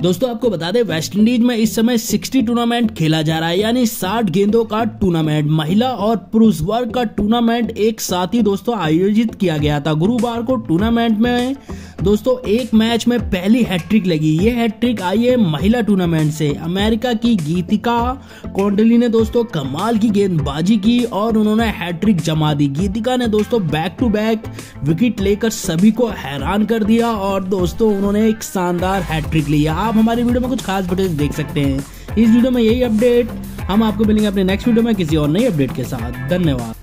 दोस्तों आपको बता दें वेस्ट इंडीज में इस समय 60 टूर्नामेंट खेला जा रहा है, यानी 60 गेंदों का टूर्नामेंट। महिला और पुरुष वर्ग का टूर्नामेंट एक साथ ही दोस्तों आयोजित किया गया था। गुरुवार को टूर्नामेंट में दोस्तों एक मैच में पहली हैट्रिक लगी। ये हैट्रिक आई है महिला टूर्नामेंट से। अमेरिका की गीतिका कोंडली ने दोस्तों कमाल की गेंदबाजी की और उन्होंने हैट्रिक जमा दी। गीतिका ने दोस्तों बैक टू बैक विकेट लेकर सभी को हैरान कर दिया और दोस्तों उन्होंने एक शानदार हैट्रिक लिया। आप हमारी वीडियो में कुछ खास फुटेज देख सकते हैं। इस वीडियो में यही अपडेट, हम आपको मिलेंगे अपने नेक्स्ट वीडियो में किसी और नई अपडेट के साथ। धन्यवाद।